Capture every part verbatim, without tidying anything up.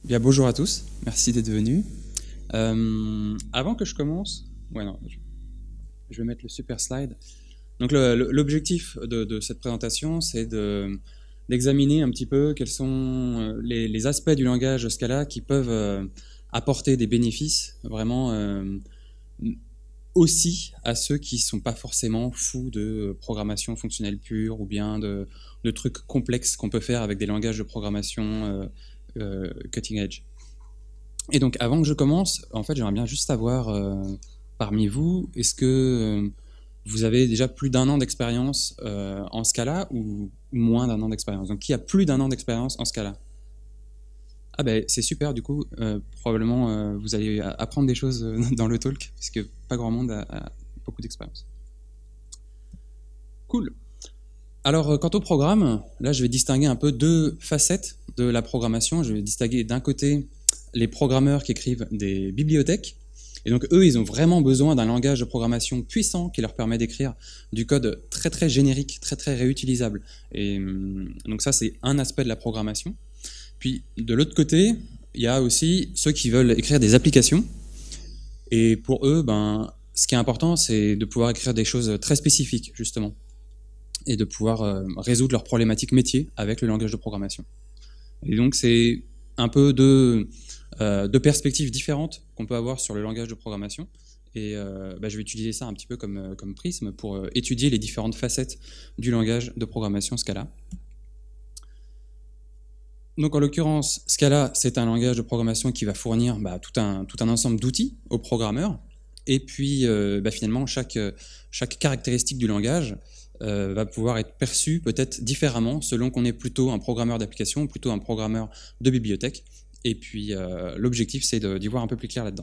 Bien, bonjour à tous, merci d'être venus. Euh, avant que je commence, ouais, non, je, je vais mettre le super slide. Donc le- le- l'objectif de, de cette présentation, c'est de- d'examiner un petit peu quels sont euh, les, les aspects du langage Scala qui peuvent euh, apporter des bénéfices vraiment euh, aussi à ceux qui ne sont pas forcément fous de programmation fonctionnelle pure ou bien de, de trucs complexes qu'on peut faire avec des langages de programmation euh, euh, cutting edge. Et donc, avant que je commence, en fait, j'aimerais bien juste savoir, euh, parmi vous, est-ce que euh, vous avez déjà plus d'un an d'expérience euh, en Scala ou moins d'un an d'expérience? Donc, qui a plus d'un an d'expérience en Scala? Ah ben, c'est super, du coup, euh, probablement euh, vous allez apprendre des choses euh, dans le talk, puisque pas grand monde a, a beaucoup d'expérience. Cool. Alors, euh, quant au programme, là, je vais distinguer un peu deux facettes de la programmation. Je vais distinguer d'un côté les programmeurs qui écrivent des bibliothèques. Et donc, eux, ils ont vraiment besoin d'un langage de programmation puissant qui leur permet d'écrire du code très, très générique, très, très réutilisable. Et hum, donc ça, c'est un aspect de la programmation. Puis, de l'autre côté, il y a aussi ceux qui veulent écrire des applications. Et pour eux, ben, ce qui est important, c'est de pouvoir écrire des choses très spécifiques, justement, et de pouvoir euh, résoudre leurs problématiques métiers avec le langage de programmation. Et donc, c'est un peu deux, euh, deux perspectives différentes qu'on peut avoir sur le langage de programmation. Et euh, bah, je vais utiliser ça un petit peu comme, comme prisme pour euh, étudier les différentes facettes du langage de programmation Scala. Donc, en l'occurrence, Scala, c'est un langage de programmation qui va fournir bah, tout, un, tout un ensemble d'outils aux programmeurs. Et puis, euh, bah, finalement, chaque, chaque caractéristique du langage euh, va pouvoir être perçue peut-être différemment selon qu'on est plutôt un programmeur d'application ou plutôt un programmeur de bibliothèque. Et puis, euh, l'objectif, c'est d'y voir un peu plus clair là-dedans.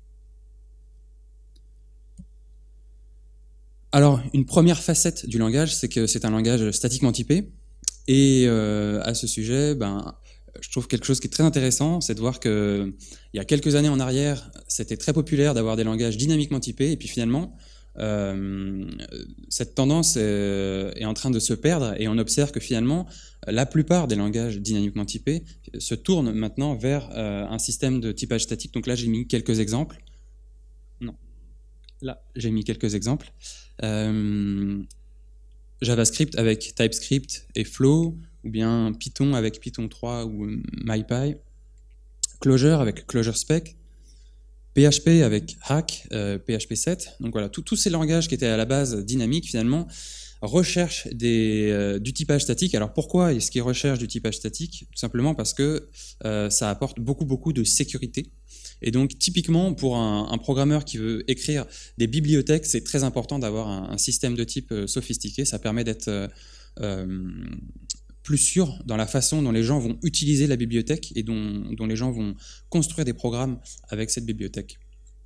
Alors, une première facette du langage, c'est que c'est un langage statiquement typé. Et euh, à ce sujet, ben, je trouve quelque chose qui est très intéressant, c'est de voir que il y a quelques années en arrière, c'était très populaire d'avoir des langages dynamiquement typés, et puis finalement, euh, cette tendance est, est en train de se perdre, et on observe que finalement, la plupart des langages dynamiquement typés se tournent maintenant vers euh, un système de typage statique. Donc là, j'ai mis quelques exemples. Non, là, j'ai mis quelques exemples. Euh, JavaScript avec TypeScript et Flow, ou bien Python avec Python trois ou MyPy, Clojure avec ClojureSpec, P H P avec Hack, euh, P H P sept. Donc voilà, tous ces langages qui étaient à la base dynamiques, finalement, recherchent des, euh, du typage statique. Alors pourquoi est-ce qu'ils recherchent du typage statique? Tout simplement parce que euh, ça apporte beaucoup, beaucoup de sécurité. Et donc, typiquement, pour un, un programmeur qui veut écrire des bibliothèques, c'est très important d'avoir un, un système de type euh, sophistiqué. Ça permet d'être euh, euh, plus sûr dans la façon dont les gens vont utiliser la bibliothèque et dont, dont les gens vont construire des programmes avec cette bibliothèque.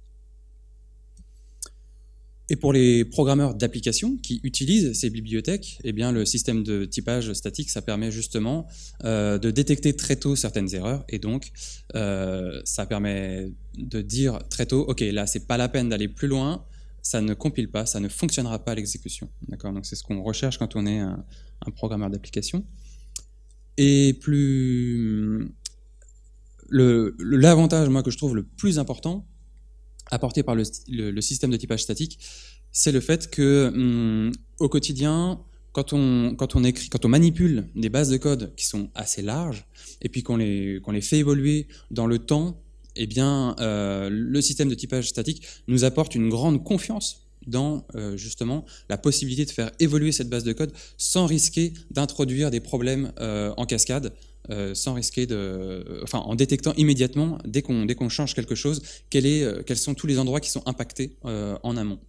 Et pour les programmeurs d'applications qui utilisent ces bibliothèques, eh bien, le système de typage statique, ça permet justement euh, de détecter très tôt certaines erreurs, et donc euh, ça permet de dire très tôt, ok, là, c'est pas la peine d'aller plus loin, ça ne compile pas, ça ne fonctionnera pas à l'exécution. D'accord, donc c'est ce qu'on recherche quand on est un, un programmeur d'application. Et plus l'avantage, moi, que je trouve le plus important, apporté par le, le, le système de typage statique, c'est le fait que hum, au quotidien, quand on, quand on écrit, quand on manipule des bases de code qui sont assez larges, et puis qu'on les, qu'on les fait évoluer dans le temps, eh bien, euh, le système de typage statique nous apporte une grande confiance dans euh, justement la possibilité de faire évoluer cette base de code sans risquer d'introduire des problèmes euh, en cascade. Euh, sans risquer de, enfin, en détectant immédiatement dès qu'on dès qu'on change quelque chose, quel est, euh, quels sont tous les endroits qui sont impactés euh, en amont.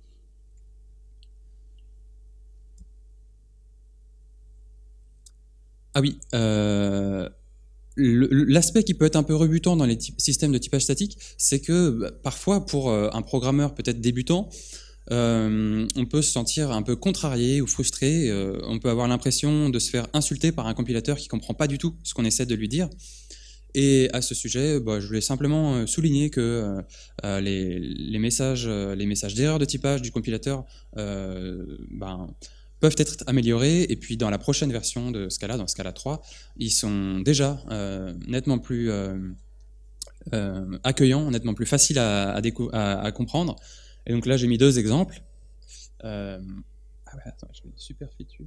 Ah oui, euh, l'aspect qui peut être un peu rebutant dans les systèmes de typage statique, c'est que bah, parfois pour euh, un programmeur peut-être débutant, Euh, on peut se sentir un peu contrarié ou frustré, euh, on peut avoir l'impression de se faire insulter par un compilateur qui ne comprend pas du tout ce qu'on essaie de lui dire. Et à ce sujet, bah, je voulais simplement souligner que euh, les, les messages, les messages d'erreur de typage du compilateur euh, ben, peuvent être améliorés, et puis dans la prochaine version de Scala, dans Scala trois, ils sont déjà euh, nettement plus... Euh, euh, accueillant, nettement plus facile à, à, à, à comprendre. Et donc là, j'ai mis deux exemples. Euh, ah ouais, attends, je vais une super feature.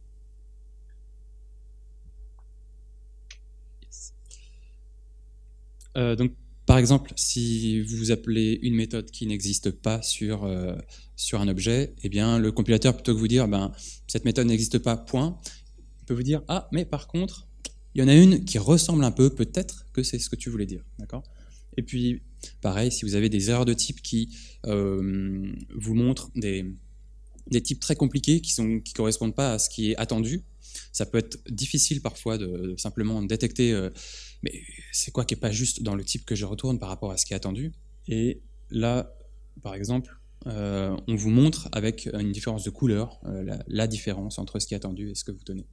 Yes. Euh, donc, par exemple, si vous appelez une méthode qui n'existe pas sur, euh, sur un objet, eh bien, le compilateur, plutôt que vous dire ben, cette méthode n'existe pas, point, il peut vous dire ah, mais par contre, il y en a une qui ressemble un peu, peut-être que c'est ce que tu voulais dire. D'accord ? Et puis, pareil, si vous avez des erreurs de type qui euh, vous montrent des, des types très compliqués qui ne qui correspondent pas à ce qui est attendu, ça peut être difficile parfois de, de simplement détecter euh, mais c'est quoi qui n'est pas juste dans le type que je retourne par rapport à ce qui est attendu. Et là, par exemple, euh, on vous montre avec une différence de couleur euh, la, la différence entre ce qui est attendu et ce que vous donnez.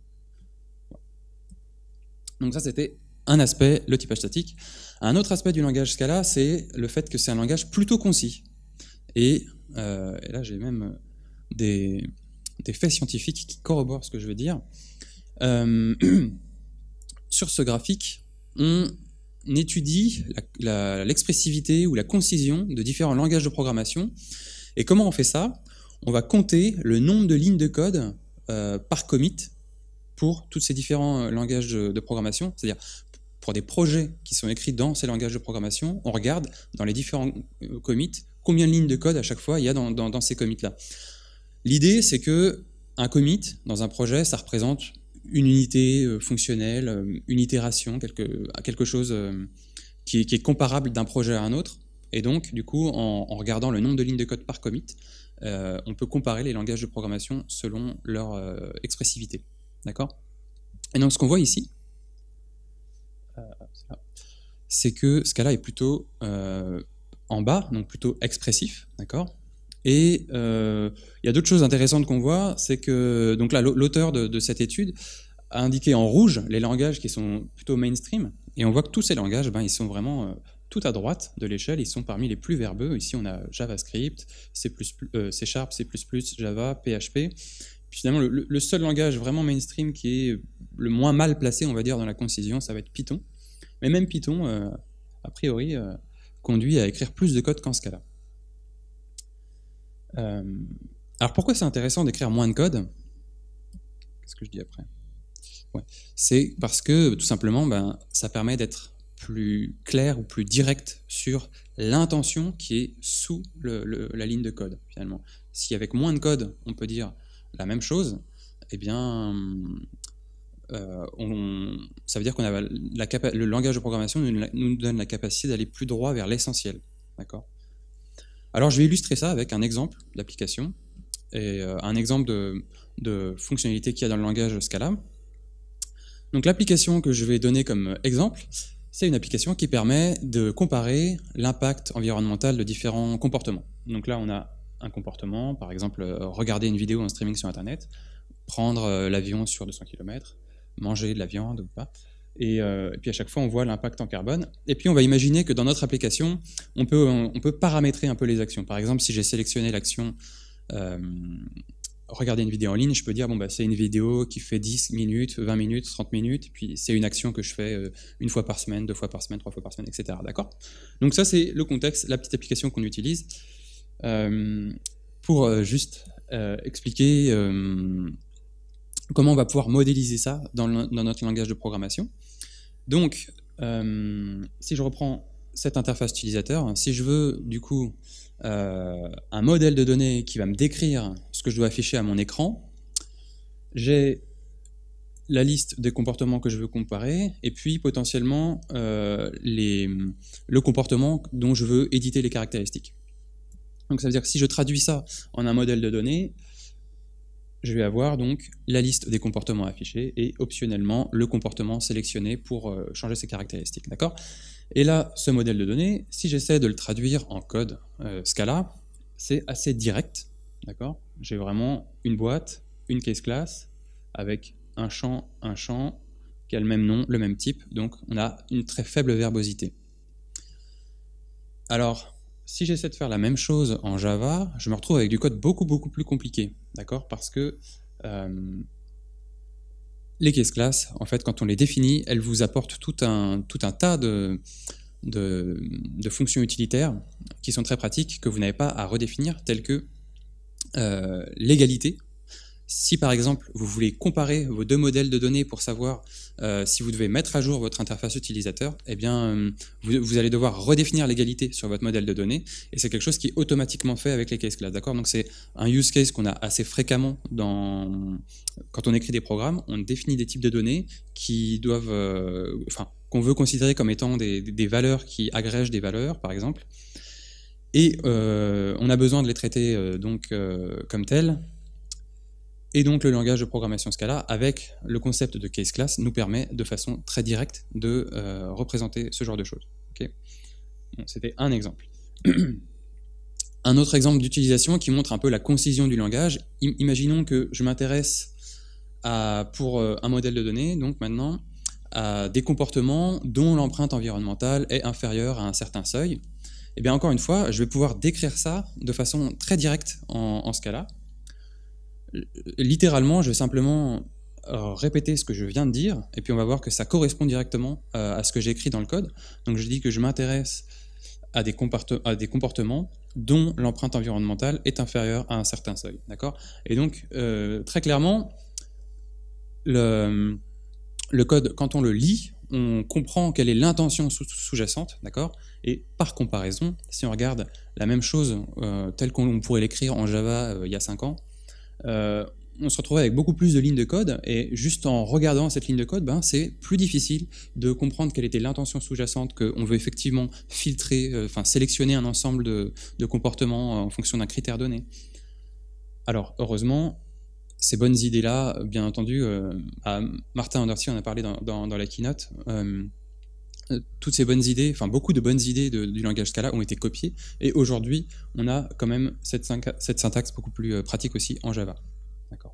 Donc ça, c'était un aspect, le typage statique. Un autre aspect du langage Scala, c'est le fait que c'est un langage plutôt concis. Et, euh, et là, j'ai même des, des faits scientifiques qui corroborent ce que je veux dire. Euh, sur ce graphique, on étudie l'expressivité ou la concision de différents langages de programmation. Et comment on fait ça? On va compter le nombre de lignes de code euh, par commit pour tous ces différents langages de, de programmation. C'est-à-dire, pour des projets qui sont écrits dans ces langages de programmation, on regarde dans les différents commits combien de lignes de code à chaque fois il y a dans, dans, dans ces commits-là. L'idée, c'est qu'un commit dans un projet, ça représente une unité fonctionnelle, une itération, quelque, quelque chose qui est, qui est comparable d'un projet à un autre. Et donc, du coup, en, en regardant le nombre de lignes de code par commit, euh, on peut comparer les langages de programmation selon leur euh, expressivité. D'accord? Et donc, ce qu'on voit ici, euh, c'est que Scala est plutôt euh, en bas, donc plutôt expressif. D'accord? Et euh, il y a d'autres choses intéressantes qu'on voit, c'est que donc là, l'auteur de, de cette étude a indiqué en rouge les langages qui sont plutôt mainstream, et on voit que tous ces langages, ben, ils sont vraiment euh, tout à droite de l'échelle, ils sont parmi les plus verbeux. Ici, on a JavaScript, C plus plus, euh, C Sharp, C plus plus, Java, P H P. Puis finalement, le, le seul langage vraiment mainstream qui est le moins mal placé, on va dire, dans la concision, ça va être Python. Mais même Python, euh, a priori, euh, conduit à écrire plus de code qu'en Scala. Euh, alors pourquoi c'est intéressant d'écrire moins de code? Qu'est-ce que je dis après? Ouais. C'est parce que tout simplement ben, ça permet d'être plus clair ou plus direct sur l'intention qui est sous le, le, la ligne de code finalement. Si avec moins de code on peut dire la même chose, eh bien euh, on, ça veut dire qu'on a la capa le langage de programmation nous, nous donne la capacité d'aller plus droit vers l'essentiel. D'accord? Alors je vais illustrer ça avec un exemple d'application et euh, un exemple de, de fonctionnalité qu'il y a dans le langage Scala. Donc l'application que je vais donner comme exemple, c'est une application qui permet de comparer l'impact environnemental de différents comportements. Donc là on a un comportement, par exemple euh, regarder une vidéo en streaming sur internet, prendre euh, l'avion sur deux cents kilomètres, manger de la viande ou pas. Et, euh, et puis à chaque fois on voit l'impact en carbone. Et puis on va imaginer que dans notre application, on peut, on, on peut paramétrer un peu les actions. Par exemple, si j'ai sélectionné l'action euh, regarder une vidéo en ligne, je peux dire bon bah c'est une vidéo qui fait dix minutes, vingt minutes, trente minutes, et puis c'est une action que je fais euh, une fois par semaine, deux fois par semaine, trois fois par semaine, et cetera. D'accord? Donc ça c'est le contexte, la petite application qu'on utilise euh, pour euh, juste euh, expliquer euh, comment on va pouvoir modéliser ça dans, le, dans notre langage de programmation. Donc, euh, si je reprends cette interface utilisateur, si je veux du coup euh, un modèle de données qui va me décrire ce que je dois afficher à mon écran, j'ai la liste des comportements que je veux comparer et puis potentiellement euh, les, le comportement dont je veux éditer les caractéristiques. Donc ça veut dire que si je traduis ça en un modèle de données, je vais avoir donc la liste des comportements affichés et optionnellement le comportement sélectionné pour euh, changer ses caractéristiques. D'accord? Et là, ce modèle de données, si j'essaie de le traduire en code euh, Scala, c'est assez direct. D'accord? J'ai vraiment une boîte, une case class, avec un champ, un champ, qui a le même nom, le même type, donc on a une très faible verbosité. Alors, si j'essaie de faire la même chose en Java, je me retrouve avec du code beaucoup beaucoup plus compliqué, d'accord? Parce que euh, les case classes, en fait, quand on les définit, elles vous apportent tout un, tout un tas de, de, de fonctions utilitaires qui sont très pratiques, que vous n'avez pas à redéfinir, telles que euh, l'égalité. Si par exemple vous voulez comparer vos deux modèles de données pour savoir euh, si vous devez mettre à jour votre interface utilisateur, eh bien euh, vous, vous allez devoir redéfinir l'égalité sur votre modèle de données, et c'est quelque chose qui est automatiquement fait avec les case classes, d'accord? Donc c'est un use case qu'on a assez fréquemment dans quand on écrit des programmes. On définit des types de données qui doivent, euh, enfin qu'on veut considérer comme étant des, des valeurs qui agrègent des valeurs, par exemple, et euh, on a besoin de les traiter euh, donc euh, comme telles. Et donc le langage de programmation Scala, avec le concept de case class, nous permet de façon très directe de euh, représenter ce genre de choses. Okay. Bon, c'était un exemple. Un autre exemple d'utilisation qui montre un peu la concision du langage. I- imaginons que je m'intéresse à, pour euh, un modèle de données, donc maintenant, à des comportements dont l'empreinte environnementale est inférieure à un certain seuil. Et bien encore une fois, je vais pouvoir décrire ça de façon très directe en, en Scala. Littéralement, je vais simplement euh, répéter ce que je viens de dire, et puis on va voir que ça correspond directement euh, à ce que j'ai écrit dans le code. Donc je dis que je m'intéresse à, à des comportements dont l'empreinte environnementale est inférieure à un certain seuil. D'accord ? Et donc, euh, très clairement, le, le code, quand on le lit, on comprend quelle est l'intention sous-jacente, d'accord ? Et par comparaison, si on regarde la même chose euh, telle qu'on pourrait l'écrire en Java euh, il y a cinq ans, Euh, on se retrouvait avec beaucoup plus de lignes de code, et juste en regardant cette ligne de code, ben, c'est plus difficile de comprendre quelle était l'intention sous-jacente, qu'on veut effectivement filtrer, euh, enfin sélectionner un ensemble de, de comportements en fonction d'un critère donné. Alors, heureusement, ces bonnes idées-là, bien entendu, euh, à Martin Andersson en a parlé dans, dans, dans la keynote, euh, toutes ces bonnes idées, enfin beaucoup de bonnes idées de, du langage Scala ont été copiées, et aujourd'hui on a quand même cette, cette syntaxe beaucoup plus pratique aussi en Java. D'accord.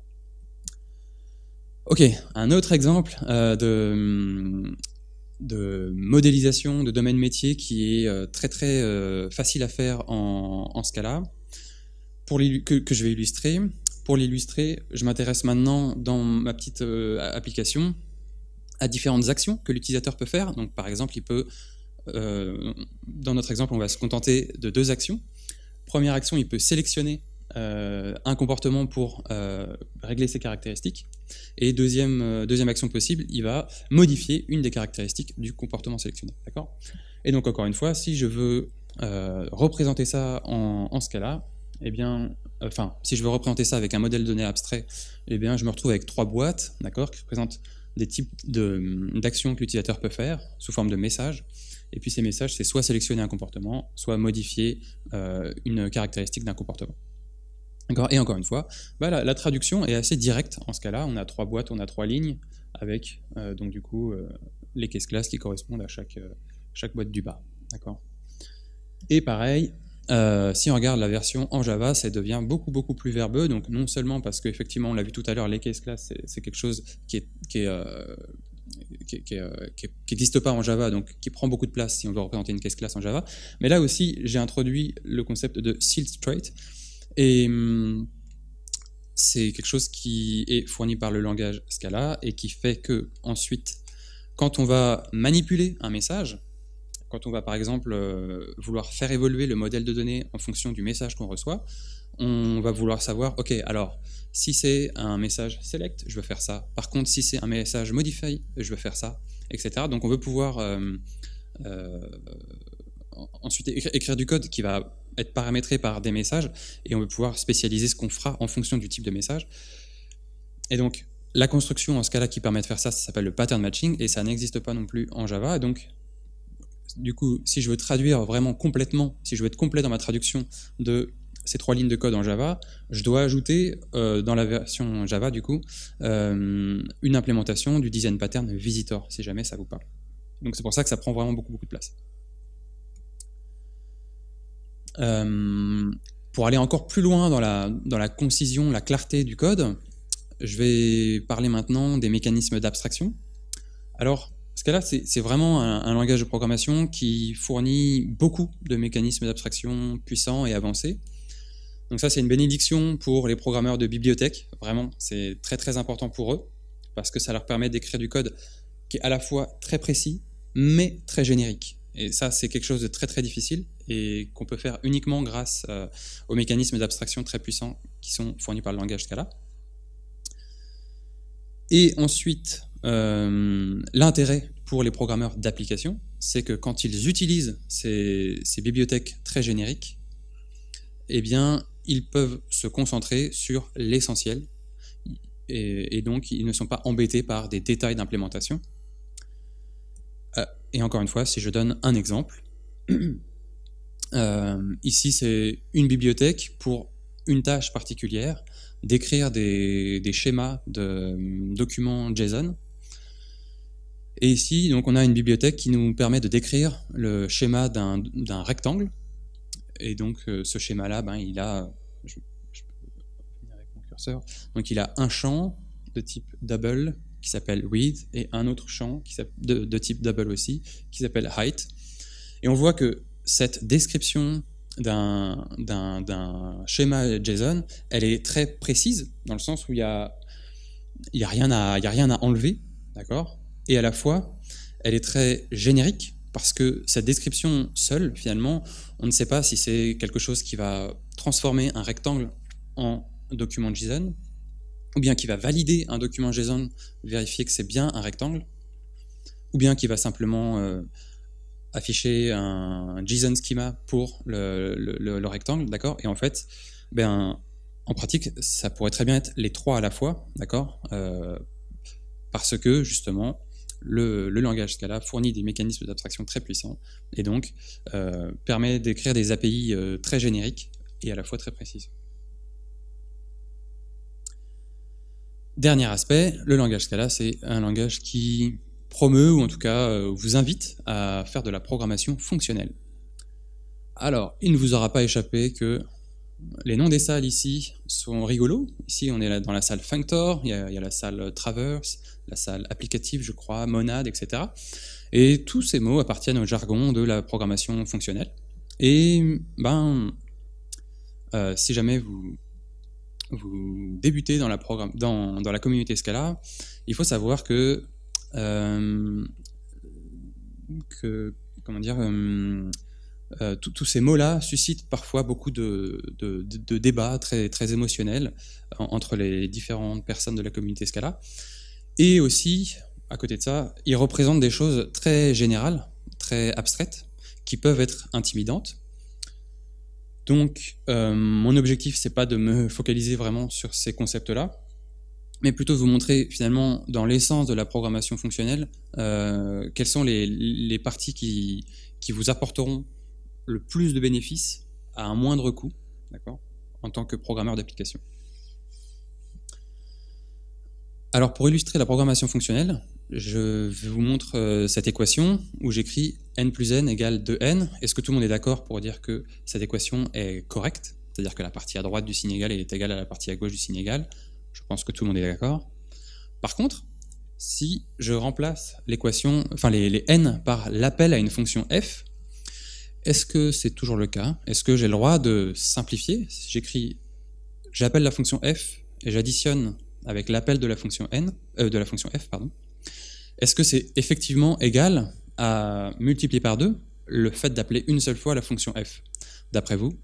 Ok, un autre exemple euh, de, de modélisation de domaine métier qui est euh, très très euh, facile à faire en, en Scala, pour que, que je vais illustrer. Pour l'illustrer, je m'intéresse maintenant dans ma petite euh, application à différentes actions que l'utilisateur peut faire. Donc, par exemple, il peut, euh, dans notre exemple, on va se contenter de deux actions. Première action, il peut sélectionner euh, un comportement pour euh, régler ses caractéristiques. Et deuxième, euh, deuxième action possible, il va modifier une des caractéristiques du comportement sélectionné. D'accord ? Et donc, encore une fois, si je veux euh, représenter ça en, en Scala, eh bien, enfin, si je veux représenter ça avec un modèle de données abstrait, eh bien, je me retrouve avec trois boîtes, d'accord, qui représentent des types d'actions que l'utilisateur peut faire sous forme de messages. Et puis ces messages, c'est soit sélectionner un comportement, soit modifier euh, une caractéristique d'un comportement. Et encore une fois, bah, la, la traduction est assez directe en ce cas-là. On a trois boîtes, on a trois lignes, avec euh, donc du coup euh, les case classes qui correspondent à chaque, euh, chaque boîte du bas. Et pareil, Euh, si on regarde la version en Java, ça devient beaucoup beaucoup plus verbeux. Donc non seulement parce qu'effectivement, on l'a vu tout à l'heure, les case classes, c'est quelque chose qui est, qui est, euh, qui, qui, qui, qui n'existe pas en Java, donc qui prend beaucoup de place si on veut représenter une case class en Java. Mais là aussi, j'ai introduit le concept de sealed trait, et hum, c'est quelque chose qui est fourni par le langage Scala et qui fait que ensuite, quand on va manipuler un message, quand on va par exemple euh, vouloir faire évoluer le modèle de données en fonction du message qu'on reçoit, on va vouloir savoir, ok, alors si c'est un message select, je veux faire ça. Par contre, si c'est un message modify, je veux faire ça, et cetera. Donc on veut pouvoir euh, euh, ensuite écrire du code qui va être paramétré par des messages, et on veut pouvoir spécialiser ce qu'on fera en fonction du type de message. Et donc la construction en Scala qui permet de faire ça, ça s'appelle le pattern matching, et ça n'existe pas non plus en Java. Et donc du coup, si je veux traduire vraiment complètement, si je veux être complet dans ma traduction de ces trois lignes de code en Java, je dois ajouter euh, dans la version Java, du coup, euh, une implémentation du design pattern visitor, si jamais ça vous parle. Donc c'est pour ça que ça prend vraiment beaucoup, beaucoup de place. Euh, pour aller encore plus loin dans la, dans la concision, la clarté du code, je vais parler maintenant des mécanismes d'abstraction. Alors, Scala, c'est vraiment un, un langage de programmation qui fournit beaucoup de mécanismes d'abstraction puissants et avancés. Donc ça, c'est une bénédiction pour les programmeurs de bibliothèques. Vraiment, c'est très très important pour eux, parce que ça leur permet d'écrire du code qui est à la fois très précis, mais très générique. Et ça, c'est quelque chose de très très difficile et qu'on peut faire uniquement grâce euh, aux mécanismes d'abstraction très puissants qui sont fournis par le langage Scala. Et ensuite, euh, l'intérêt pour les programmeurs d'application, c'est que quand ils utilisent ces, ces bibliothèques très génériques, eh bien, ils peuvent se concentrer sur l'essentiel et, et donc ils ne sont pas embêtés par des détails d'implémentation. Euh, et encore une fois, si je donne un exemple, euh, ici c'est une bibliothèque pour une tâche particulière, d'écrire des, des schémas de documents JSON. Et ici, donc, on a une bibliothèque qui nous permet de décrire le schéma d'un d'un rectangle. Et donc, euh, ce schéma-là, ben, il a, je, je peux finir avec mon curseur. Donc, il a un champ de type double qui s'appelle width et un autre champ qui de, de type double aussi qui s'appelle height. Et on voit que cette description d'un d'un schéma JSON, elle est très précise dans le sens où il y a il y a rien à il y a rien à enlever, d'accord? Et à la fois, elle est très générique parce que cette description seule, finalement, on ne sait pas si c'est quelque chose qui va transformer un rectangle en document JSON, ou bien qui va valider un document JSON, vérifier que c'est bien un rectangle, ou bien qui va simplement euh, afficher un JSON schema pour le, le, le rectangle, d'accord? Et en fait, ben, en pratique, ça pourrait très bien être les trois à la fois, d'accord? euh, Parce que, justement, le, le langage Scala fournit des mécanismes d'abstraction très puissants, et donc euh, permet d'écrire des A P I euh, très génériques et à la fois très précises. Dernier aspect, le langage Scala, c'est un langage qui promeut, ou en tout cas euh, vous invite à faire de la programmation fonctionnelle. Alors, il ne vous aura pas échappé que les noms des salles ici sont rigolos. Ici, on est là dans la salle Functor, il y a, il y a la salle Traverse, la salle applicative, je crois, Monade, et cetera. Et tous ces mots appartiennent au jargon de la programmation fonctionnelle. Et ben, euh, si jamais vous, vous débutez dans la, dans, dans la communauté Scala, il faut savoir que, euh, que comment dire, euh, euh, tous ces mots-là suscitent parfois beaucoup de, de, de, de débats très, très émotionnels en, entre les différentes personnes de la communauté Scala. Et aussi, à côté de ça, ils représentent des choses très générales, très abstraites, qui peuvent être intimidantes. Donc, euh, mon objectif, c'est pas de me focaliser vraiment sur ces concepts-là, mais plutôt de vous montrer finalement, dans l'essence de la programmation fonctionnelle, euh, quelles sont les, les parties qui, qui vous apporteront le plus de bénéfices à un moindre coût, d'accord, en tant que programmeur d'application. Alors, pour illustrer la programmation fonctionnelle, je vous montre euh, cette équation où j'écris n plus n égale deux n. Est-ce que tout le monde est d'accord pour dire que cette équation est correcte? C'est-à-dire que la partie à droite du signe égal est égale à la partie à gauche du signe égal. Je pense que tout le monde est d'accord. Par contre, si je remplace l'équation, enfin les, les n par l'appel à une fonction f, est-ce que c'est toujours le cas? Est-ce que j'ai le droit de simplifier? Si j'écris, j'appelle la fonction f et j'additionne avec l'appel de la fonction n, euh, de la fonction f, pardon. Est-ce que c'est effectivement égal à multiplier par deux le fait d'appeler une seule fois la fonction f? D'après vous?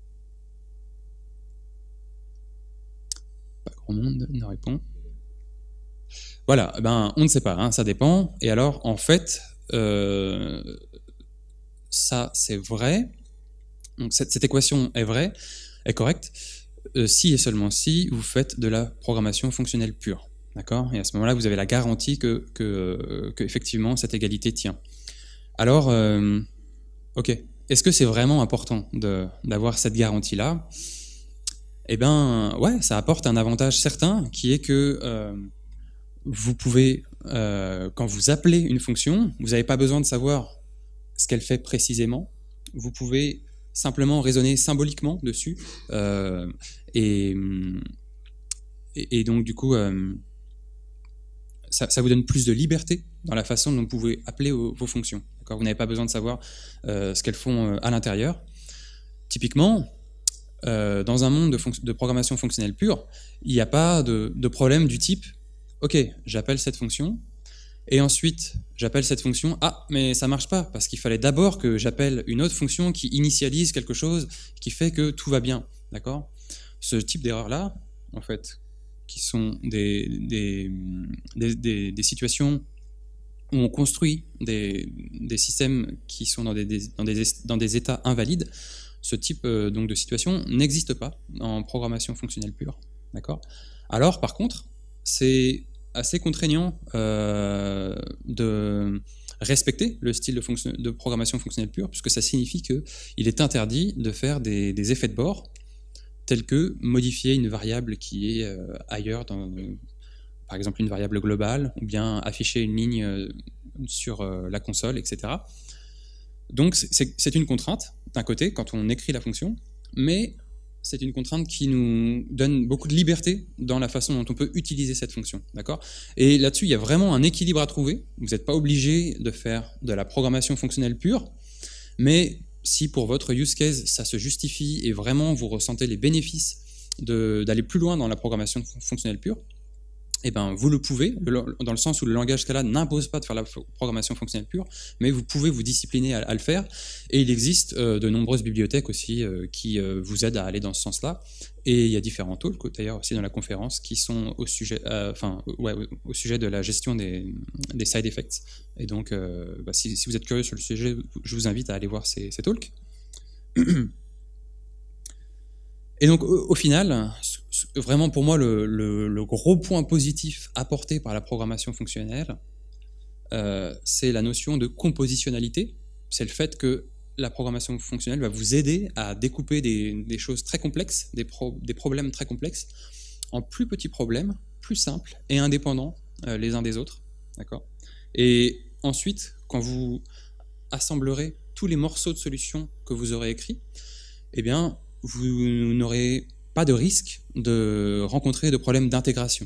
Pas grand monde ne répond. Voilà, ben on ne sait pas, hein, ça dépend. Et alors, en fait, euh, ça c'est vrai. Donc cette, cette équation est vraie, est correcte, euh, si et seulement si vous faites de la programmation fonctionnelle pure. D'accord? Et à ce moment-là, vous avez la garantie que, que, euh, que effectivement cette égalité tient. Alors, euh, ok, est-ce que c'est vraiment important d'avoir cette garantie-là? Eh bien, ouais, ça apporte un avantage certain qui est que euh, vous pouvez, euh, quand vous appelez une fonction, vous n'avez pas besoin de savoir ce qu'elle fait précisément. Vous pouvez simplement raisonner symboliquement dessus. Euh, et, et, et donc, du coup, euh, ça, ça vous donne plus de liberté dans la façon dont vous pouvez appeler vos, vos fonctions. Vous n'avez pas besoin de savoir euh, ce qu'elles font euh, à l'intérieur. Typiquement, euh, dans un monde de, de programmation fonctionnelle pure, il n'y a pas de, de problème du type « Ok, j'appelle cette fonction, Et ensuite, j'appelle cette fonction. Ah, mais ça marche pas, parce qu'il fallait d'abord que j'appelle une autre fonction qui initialise quelque chose, qui fait que tout va bien. D'accord ? Ce type d'erreurs-là, en fait, qui sont des, des, des, des, des situations où on construit des, des systèmes qui sont dans des, des, dans des, dans des états invalides, ce type euh, donc de situation n'existe pas en programmation fonctionnelle pure. D'accord ? Alors, par contre, c'est assez contraignant euh, de respecter le style de, fonction, de programmation fonctionnelle pure, puisque ça signifie qu'il est interdit de faire des, des effets de bord, tels que modifier une variable qui est euh, ailleurs, dans, euh, par exemple une variable globale, ou bien afficher une ligne euh, sur euh, la console, et cetera. Donc c'est une contrainte, d'un côté, quand on écrit la fonction, mais c'est une contrainte qui nous donne beaucoup de liberté dans la façon dont on peut utiliser cette fonction. D'accord ? Et là-dessus, il y a vraiment un équilibre à trouver. Vous n'êtes pas obligé de faire de la programmation fonctionnelle pure, mais si pour votre use case, ça se justifie et vraiment vous ressentez les bénéfices d'aller plus loin dans la programmation fonctionnelle pure, eh ben, vous le pouvez, dans le sens où le langage Scala n'impose pas de faire la programmation fonctionnelle pure, mais vous pouvez vous discipliner à, à le faire. Et il existe euh, de nombreuses bibliothèques aussi euh, qui euh, vous aident à aller dans ce sens-là. Et il y a différents talks, d'ailleurs aussi dans la conférence, qui sont au sujet, euh, enfin, ouais, au sujet de la gestion des, des side effects. Et donc, euh, bah, si, si vous êtes curieux sur le sujet, je vous invite à aller voir ces, ces talks. Et donc, au, au final, vraiment pour moi, le, le, le gros point positif apporté par la programmation fonctionnelle, euh, c'est la notion de compositionnalité. C'est le fait que la programmation fonctionnelle va vous aider à découper des, des choses très complexes, des, pro, des problèmes très complexes, en plus petits problèmes, plus simples et indépendants euh, les uns des autres. D'accord ? Et ensuite, quand vous assemblerez tous les morceaux de solutions que vous aurez écrits, eh bien, vous n'aurez pas de risque de rencontrer de problèmes d'intégration.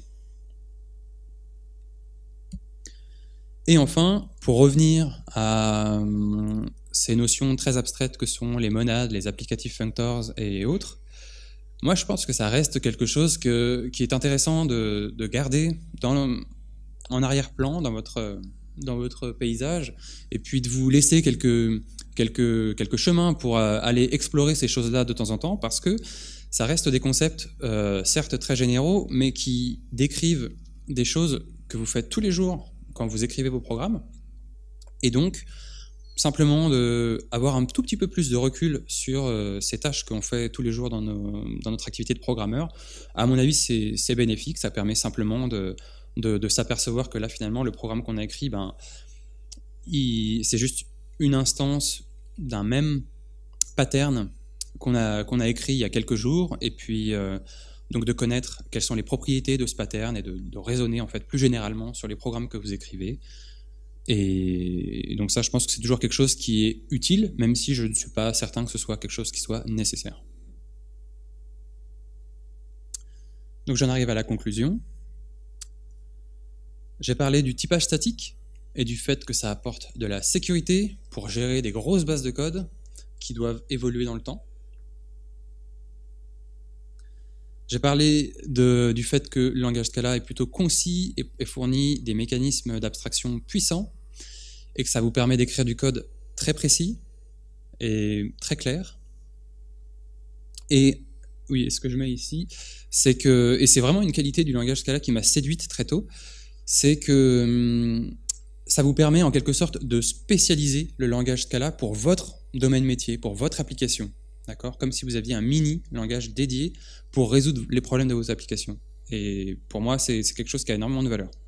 Et enfin, pour revenir à ces notions très abstraites que sont les monades, les applicative functors et autres, moi je pense que ça reste quelque chose que, qui est intéressant de, de garder dans, en arrière-plan dans votre, dans votre paysage, et puis de vous laisser quelques, quelques, quelques chemins pour aller explorer ces choses-là de temps en temps, parce que ça reste des concepts, euh, certes très généraux, mais qui décrivent des choses que vous faites tous les jours quand vous écrivez vos programmes. Et donc, simplement d'avoir un tout petit peu plus de recul sur euh, ces tâches qu'on fait tous les jours dans, nos, dans notre activité de programmeur, à mon avis, c'est bénéfique. Ça permet simplement de, de, de s'apercevoir que là, finalement, le programme qu'on a écrit, ben, c'est juste une instance d'un même pattern qu'on a, qu'on a écrit il y a quelques jours, et puis euh, donc de connaître quelles sont les propriétés de ce pattern et de, de raisonner en fait plus généralement sur les programmes que vous écrivez. Et, et donc ça, je pense que c'est toujours quelque chose qui est utile, même si je ne suis pas certain que ce soit quelque chose qui soit nécessaire. Donc j'en arrive à la conclusion. J'ai parlé du typage statique et du fait que ça apporte de la sécurité pour gérer des grosses bases de code qui doivent évoluer dans le temps. J'ai parlé de, du fait que le langage Scala est plutôt concis et, et fournit des mécanismes d'abstraction puissants, et que ça vous permet d'écrire du code très précis et très clair. Et oui, ce que je mets ici, c'est que, et c'est vraiment une qualité du langage Scala qui m'a séduite très tôt, c'est que hum, ça vous permet en quelque sorte de spécialiser le langage Scala pour votre domaine métier, pour votre application. D'accord ? Comme si vous aviez un mini langage dédié pour résoudre les problèmes de vos applications. Et pour moi, c'est quelque chose qui a énormément de valeur.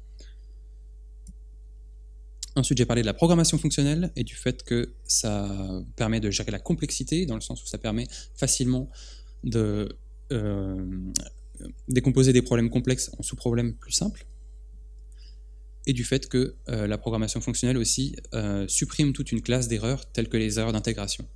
Ensuite, j'ai parlé de la programmation fonctionnelle et du fait que ça permet de gérer la complexité, dans le sens où ça permet facilement de euh, décomposer des problèmes complexes en sous-problèmes plus simples. Et du fait que euh, la programmation fonctionnelle aussi euh, supprime toute une classe d'erreurs telles que les erreurs d'intégration.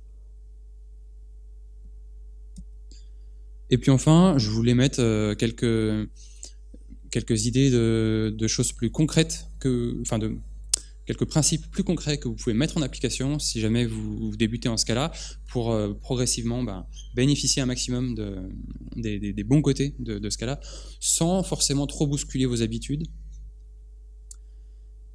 Et puis enfin, je voulais mettre euh, quelques, quelques idées de, de choses plus concrètes, que, enfin de quelques principes plus concrets que vous pouvez mettre en application si jamais vous, vous débutez en Scala, pour euh, progressivement ben, bénéficier un maximum de, des, des, des bons côtés de, de Scala, sans forcément trop bousculer vos habitudes.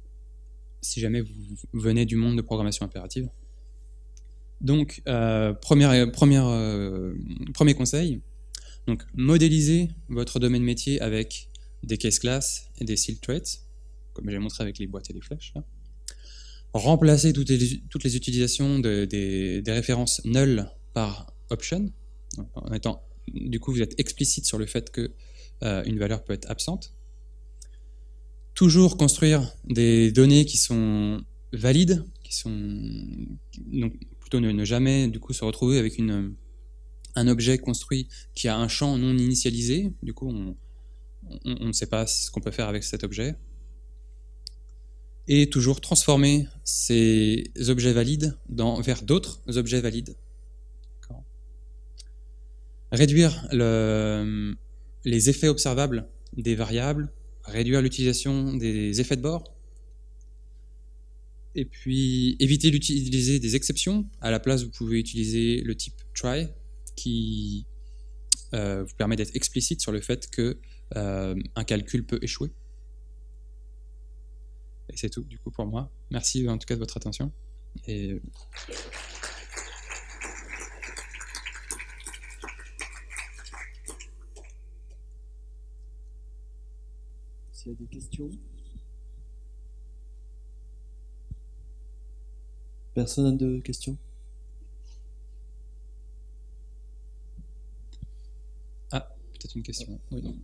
si jamais vous venez du monde de programmation impérative. Donc, euh, première, première, euh, premier conseil, donc, modélisez votre domaine métier avec des case classes et des silk traits, comme j'ai montré avec les boîtes et les flèches. Là. Remplacez toutes les, toutes les utilisations de, des, des références null par option, en étant, du coup, vous êtes explicite sur le fait que euh, une valeur peut être absente. Toujours construire des données qui sont valides, qui sont donc plutôt ne, ne jamais du coup se retrouver avec une, un objet construit qui a un champ non initialisé. Du coup, on, on, on ne sait pas ce qu'on peut faire avec cet objet. Et toujours transformer ces objets valides dans, vers d'autres objets valides. Réduire le, les effets observables des variables, réduire l'utilisation des effets de bord, et puis éviter d'utiliser des exceptions. À la place, vous pouvez utiliser le type try, qui euh, vous permet d'être explicite sur le fait que euh, un calcul peut échouer. Et c'est tout du coup pour moi. Merci en tout cas de votre attention. Et... S'il y a des questions. Personne n'a de questions? Ah, peut-être une question. Oui, non.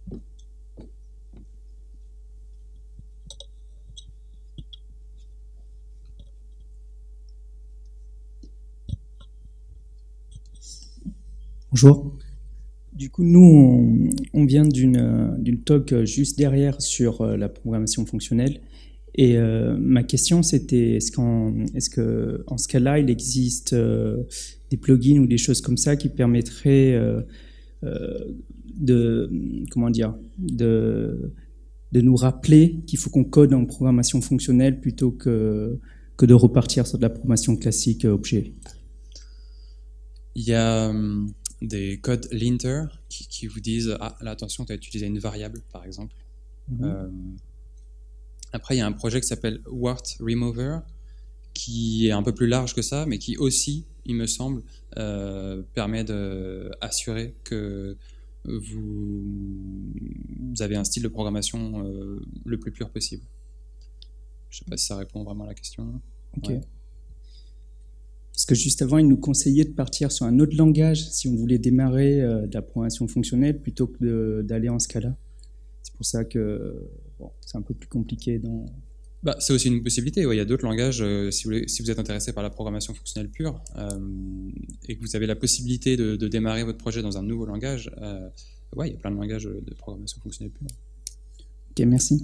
Bonjour. Du coup, nous, on, on vient d'une d'une talk juste derrière sur la programmation fonctionnelle. Et euh, ma question, c'était est-ce qu'en est-ce que en ce cas-là, il existe euh, des plugins ou des choses comme ça qui permettraient euh, euh, de comment dire de de nous rappeler qu'il faut qu'on code en programmation fonctionnelle plutôt que que de repartir sur de la programmation classique objet. Il y a hum, des codes linter qui, qui vous disent ah là attention, tu as utilisé une variable par exemple. Mm-hmm. euh, Après, il y a un projet qui s'appelle Wart Remover, qui est un peu plus large que ça, mais qui aussi, il me semble, euh, permet d'assurer que vous, vous avez un style de programmation euh, le plus pur possible. Je ne sais pas si ça répond vraiment à la question. Ok. Ouais. Parce que juste avant, il nous conseillait de partir sur un autre langage si on voulait démarrer euh, de la programmation fonctionnelle plutôt que d'aller en Scala. C'est pour ça que bon, c'est un peu plus compliqué dans... Bah, c'est aussi une possibilité. Ouais, il y a d'autres langages. Euh, si, vous voulez, si vous êtes intéressé par la programmation fonctionnelle pure euh, et que vous avez la possibilité de, de démarrer votre projet dans un nouveau langage, euh, ouais, il y a plein de langages de programmation fonctionnelle pure. Ok, merci.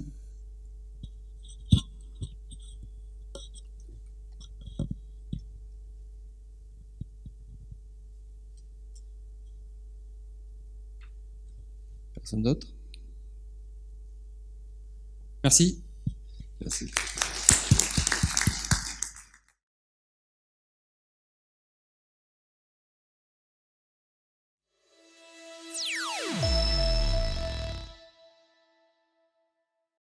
Personne d'autre? Merci. Merci.